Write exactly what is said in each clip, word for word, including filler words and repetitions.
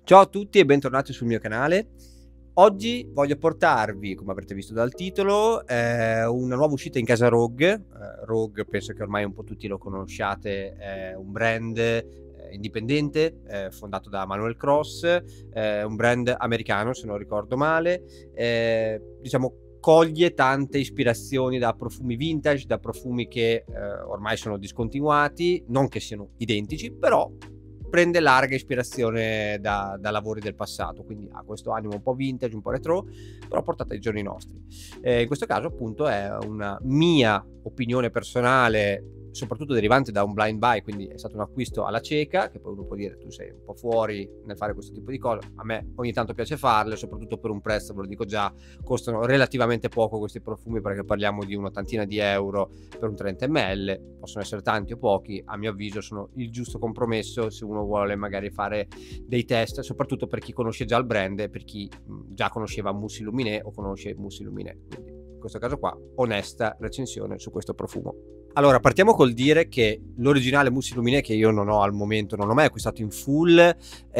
Ciao a tutti e bentornati sul mio canale. Oggi voglio portarvi, come avrete visto dal titolo, eh, una nuova uscita in casa Rogue. Eh, Rogue penso che ormai un po' tutti lo conosciate, è un brand eh, indipendente, eh, fondato da Manuel Cross, eh, un brand americano se non ricordo male, eh, diciamo coglie tante ispirazioni da profumi vintage, da profumi che eh, ormai sono discontinuati, non che siano identici, però prende larga ispirazione da, da lavori del passato, quindi ha questo animo un po' vintage, un po' retro, però portato ai giorni nostri. Eh, in questo caso appunto è una mia opinione personale, soprattutto derivante da un blind buy, quindi è stato un acquisto alla cieca, che poi uno può dire tu sei un po' fuori nel fare questo tipo di cose. A me ogni tanto piace farle, soprattutto per un prezzo, ve lo dico già, costano relativamente poco questi profumi, perché parliamo di un'ottantina di euro per un trenta millilitri, possono essere tanti o pochi, a mio avviso sono il giusto compromesso se uno vuole magari fare dei test, soprattutto per chi conosce già il brand e per chi già conosceva Moussi Lumineux o conosce Moussi Lumineux. Quindi in questo caso qua, onesta recensione su questo profumo. Allora, partiamo col dire che l'originale Moussi Lumineux, che io non ho al momento, non ho mai acquistato in full, eh,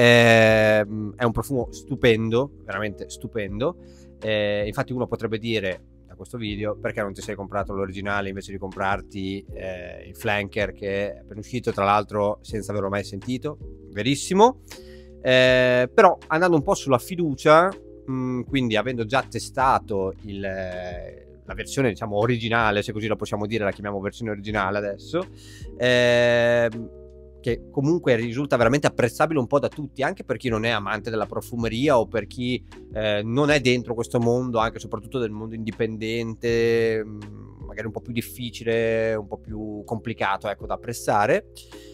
è un profumo stupendo, veramente stupendo. Eh, infatti uno potrebbe dire da questo video perché non ti sei comprato l'originale invece di comprarti eh, il flanker che è appena uscito, tra l'altro senza averlo mai sentito. Verissimo. Eh, però andando un po' sulla fiducia, mh, quindi avendo già testato il... la versione diciamo originale, se così la possiamo dire, la chiamiamo versione originale adesso, ehm, che comunque risulta veramente apprezzabile un po' da tutti, anche per chi non è amante della profumeria o per chi eh, non è dentro questo mondo, anche soprattutto del mondo indipendente, magari un po' più difficile, un po' più complicato, ecco, da apprezzare.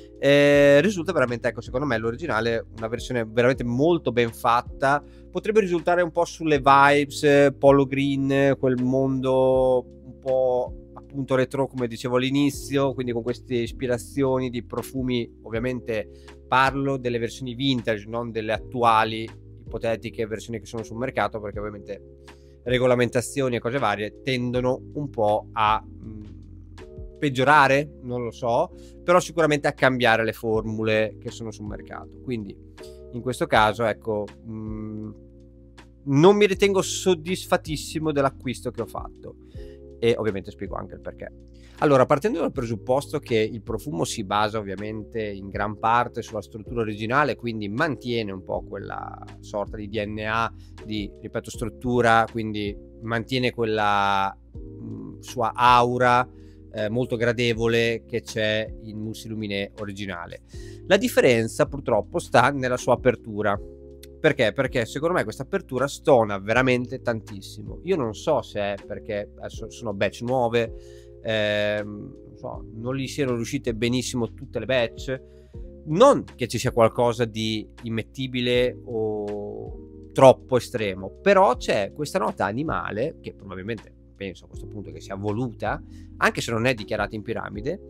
Eh, risulta veramente, ecco, secondo me l'originale una versione veramente molto ben fatta. Potrebbe risultare un po' sulle vibes eh, Polo Green, quel mondo un po' appunto retro come dicevo all'inizio, quindi con queste ispirazioni di profumi. Ovviamente parlo delle versioni vintage, non delle attuali ipotetiche versioni che sono sul mercato, perché ovviamente regolamentazioni e cose varie tendono un po' a mh, peggiorare, non lo so, però sicuramente a cambiare le formule che sono sul mercato. Quindi in questo caso, ecco, mh, non mi ritengo soddisfatissimo dell'acquisto che ho fatto e ovviamente spiego anche il perché. Allora, partendo dal presupposto che il profumo si basa ovviamente in gran parte sulla struttura originale, quindi mantiene un po' quella sorta di D N A di, ripeto, struttura, quindi mantiene quella mh, sua aura Eh, molto gradevole che c'è in Moussi Lumineux originale. La differenza purtroppo sta nella sua apertura. Perché? Perché secondo me questa apertura stona veramente tantissimo. Io non so se è perché adesso sono batch nuove, ehm, non so, non gli siano riuscite benissimo tutte le batch, non che ci sia qualcosa di immettibile o troppo estremo, però c'è questa nota animale che probabilmente penso a questo punto che sia voluta, anche se non è dichiarata in piramide,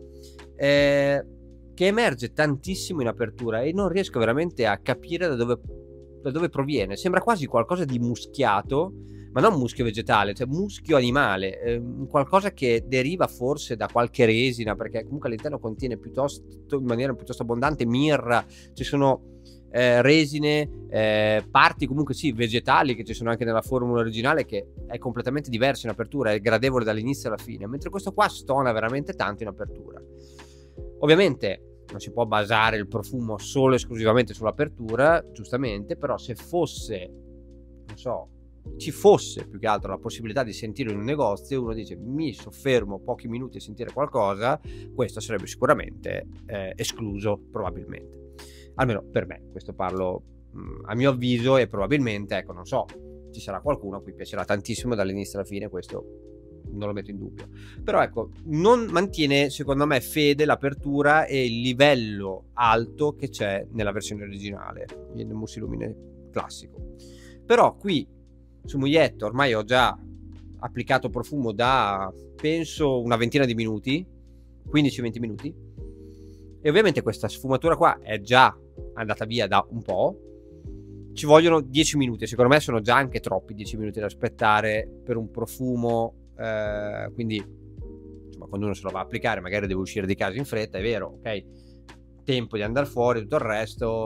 eh, che emerge tantissimo in apertura e non riesco veramente a capire da dove, da dove proviene. Sembra quasi qualcosa di muschiato, ma non muschio vegetale, cioè muschio animale, eh, qualcosa che deriva forse da qualche resina, perché comunque all'interno contiene piuttosto, in maniera piuttosto abbondante, mirra, ci sono Eh, resine, eh, parti comunque sì vegetali che ci sono anche nella formula originale, che è completamente diversa in apertura, è gradevole dall'inizio alla fine, mentre questo qua stona veramente tanto in apertura. Ovviamente non si può basare il profumo solo e esclusivamente sull'apertura, giustamente, però se fosse, non so, ci fosse più che altro la possibilità di sentire in un negozio, uno dice mi soffermo pochi minuti a sentire qualcosa, questo sarebbe sicuramente eh, escluso, probabilmente. Almeno per me, questo parlo mh, a mio avviso, e probabilmente, ecco, non so, ci sarà qualcuno a cui piacerà tantissimo dall'inizio alla fine, questo non lo metto in dubbio. Però ecco, non mantiene secondo me fede l'apertura e il livello alto che c'è nella versione originale, nel Moussi Lumineux classico. Però qui su Mouillet ormai ho già applicato profumo da penso una ventina di minuti, quindici venti minuti, e ovviamente questa sfumatura qua è già andata via da un po', ci vogliono dieci minuti, secondo me sono già anche troppi dieci minuti da aspettare per un profumo, eh, quindi insomma quando uno se lo va a applicare magari deve uscire di casa in fretta, è vero, ok, tempo di andare fuori, tutto il resto,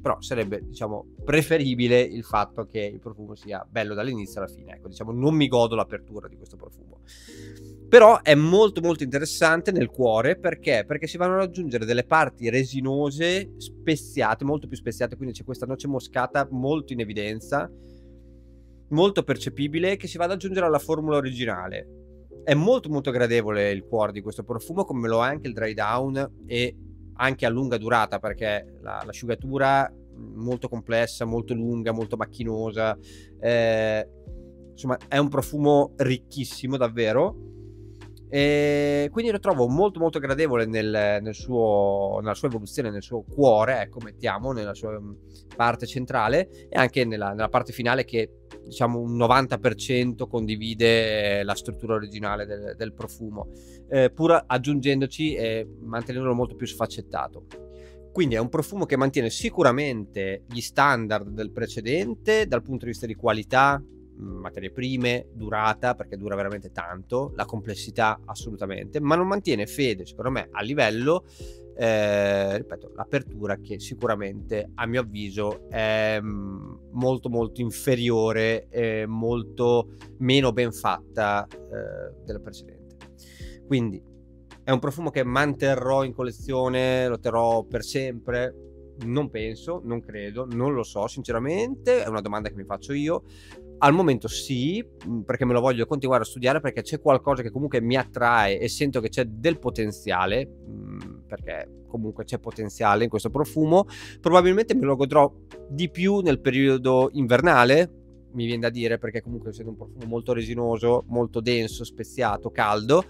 però sarebbe, diciamo, preferibile il fatto che il profumo sia bello dall'inizio alla fine. Ecco, diciamo, non mi godo l'apertura di questo profumo. Però è molto molto interessante nel cuore, perché? Perché si vanno ad aggiungere delle parti resinose speziate, molto più speziate, quindi c'è questa noce moscata molto in evidenza, molto percepibile, che si va ad aggiungere alla formula originale. È molto molto gradevole il cuore di questo profumo, come lo è anche il dry down, e anche a lunga durata, perché la, l'asciugatura molto complessa, molto lunga, molto macchinosa, eh, insomma è un profumo ricchissimo davvero, e quindi lo trovo molto molto gradevole nel, nel suo, nella sua evoluzione, nel suo cuore, ecco, mettiamo, nella sua parte centrale, e anche nella, nella parte finale, che diciamo un novanta per cento condivide la struttura originale del, del profumo, eh, pur aggiungendoci e mantenendolo molto più sfaccettato. Quindi è un profumo che mantiene sicuramente gli standard del precedente dal punto di vista di qualità, materie prime, durata, perché dura veramente tanto, la complessità assolutamente, ma non mantiene fede, secondo me, a livello, eh, ripeto, l'apertura, che sicuramente a mio avviso è molto molto inferiore e molto meno ben fatta eh, della precedente. Quindi è un profumo che manterrò in collezione, lo terrò per sempre? Non penso, non credo, non lo so sinceramente, è una domanda che mi faccio io. Al momento sì, perché me lo voglio continuare a studiare, perché c'è qualcosa che comunque mi attrae e sento che c'è del potenziale, perché comunque c'è potenziale in questo profumo. Probabilmente me lo godrò di più nel periodo invernale, mi viene da dire, perché comunque essendo un profumo molto resinoso, molto denso, speziato, caldo,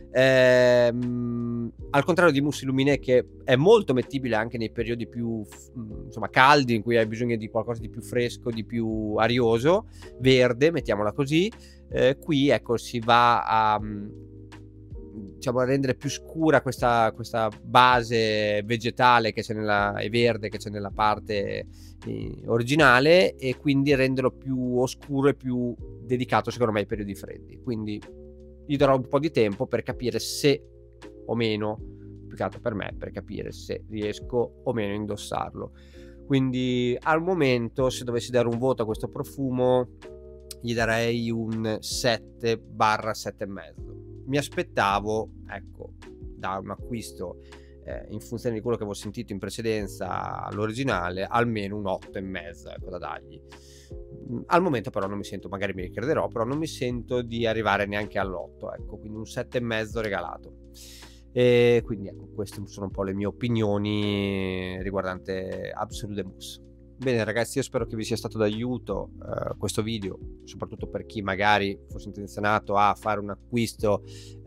ehm, al contrario di Mousse Illuminé, che è molto mettibile anche nei periodi più insomma caldi, in cui hai bisogno di qualcosa di più fresco, di più arioso, verde, mettiamola così. Eh, qui ecco si va a, diciamo, a rendere più scura questa, questa base vegetale che c'è nella, e verde che c'è nella parte eh, originale, e quindi renderlo più oscuro e più dedicato secondo me ai periodi freddi. Quindi gli darò un po' di tempo per capire se o meno, più che altro per me, per capire se riesco o meno a indossarlo. Quindi al momento, se dovessi dare un voto a questo profumo, gli darei un sette barra sette e mezzo. Mi aspettavo, ecco, da un acquisto eh, in funzione di quello che avevo sentito in precedenza all'originale, almeno un otto e mezzo, ecco, da dargli. Al momento però non mi sento, magari mi ricriderò, però non mi sento di arrivare neanche all'otto, ecco, quindi un sette e mezzo regalato. E quindi ecco, queste sono un po' le mie opinioni riguardante Absolut de Mousse. Bene ragazzi, io spero che vi sia stato d'aiuto uh, questo video, soprattutto per chi magari fosse intenzionato a fare un acquisto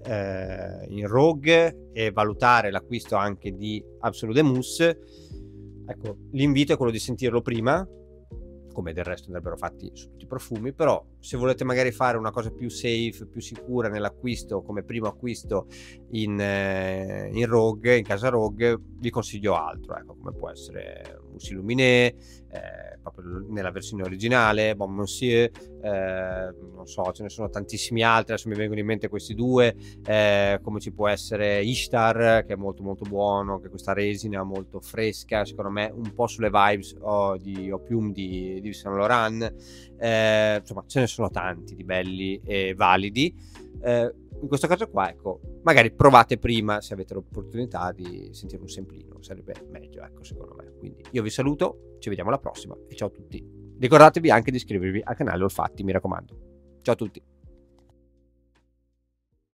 uh, in Rogue e valutare l'acquisto anche di Absolut de Mousse. Ecco, l'invito è quello di sentirlo prima, come del resto andrebbero fatti su tutti i profumi, però se volete magari fare una cosa più safe, più sicura nell'acquisto, come primo acquisto in, eh, in Rogue, in casa Rogue, vi consiglio altro, ecco, come può essere Mousse Illuminé, eh, proprio nella versione originale, Bon Monsieur, eh, non so, ce ne sono tantissimi altri, adesso mi vengono in mente questi due, eh, come ci può essere Ishtar, che è molto molto buono, che è questa resina molto fresca, secondo me un po' sulle vibes oh, di Opium di, di Saint Laurent, eh, insomma ce ne sono tanti di belli e validi. Eh, in questo caso qua, ecco, magari provate prima, se avete l'opportunità, di sentire un semplino, sarebbe meglio, ecco, secondo me. Quindi io vi saluto, ci vediamo alla prossima e ciao a tutti. Ricordatevi anche di iscrivervi al canale Olfatti, mi raccomando. Ciao a tutti.